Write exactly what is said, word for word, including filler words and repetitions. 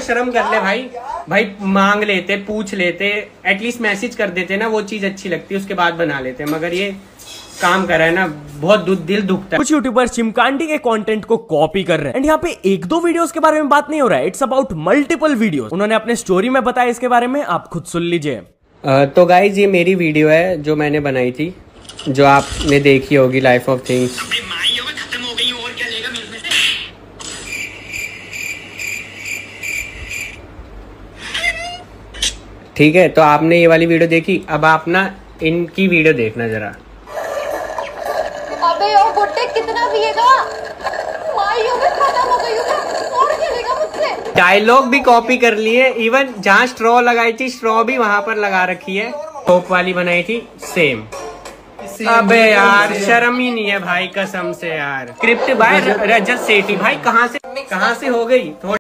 शर्म कर ले भाई। भाई मांग लेते, पूछ लेते, एटलीस्ट मैसेज कर देते ना, वो चीज अच्छी लगती है, उसके बाद बना लेते। मगर ये काम कर रहा है ना, बहुत दिल दुखता है। कुछ यूट्यूबर्स चिमकांडी के कंटेंट को कॉपी कर रहे हैं एंड यहाँ पे एक दो वीडियोस के बारे में बात नहीं हो रहा है, इट्स अबाउट मल्टीपल वीडियोस। उन्होंने अपने स्टोरी में बताया इसके बारे में, आप खुद सुन लीजिए। तो गाइज ये मेरी वीडियो है जो मैंने बनाई थी, जो आपने देखी होगी, लाइफ ऑफ थिंग्स। ठीक है, तो आपने ये वाली वीडियो देखी, अब आप ना इनकी वीडियो देखना जरा। अबे ओ गुट्टे कितना पिएगा? माइयों में खत्म हो गई हूँ, कौन खेलेगा मुझसे? डायलॉग भी कॉपी कर लिए, इवन जहाँ स्ट्रॉ लगाई थी स्ट्रॉ भी वहां पर लगा रखी है। टॉप वाली बनाई थी सेम। अबे यार शर्म ही नहीं है भाई, कसम से यार। Script by Rajat Sethi. भाई कहाँ से कहाँ से हो गई?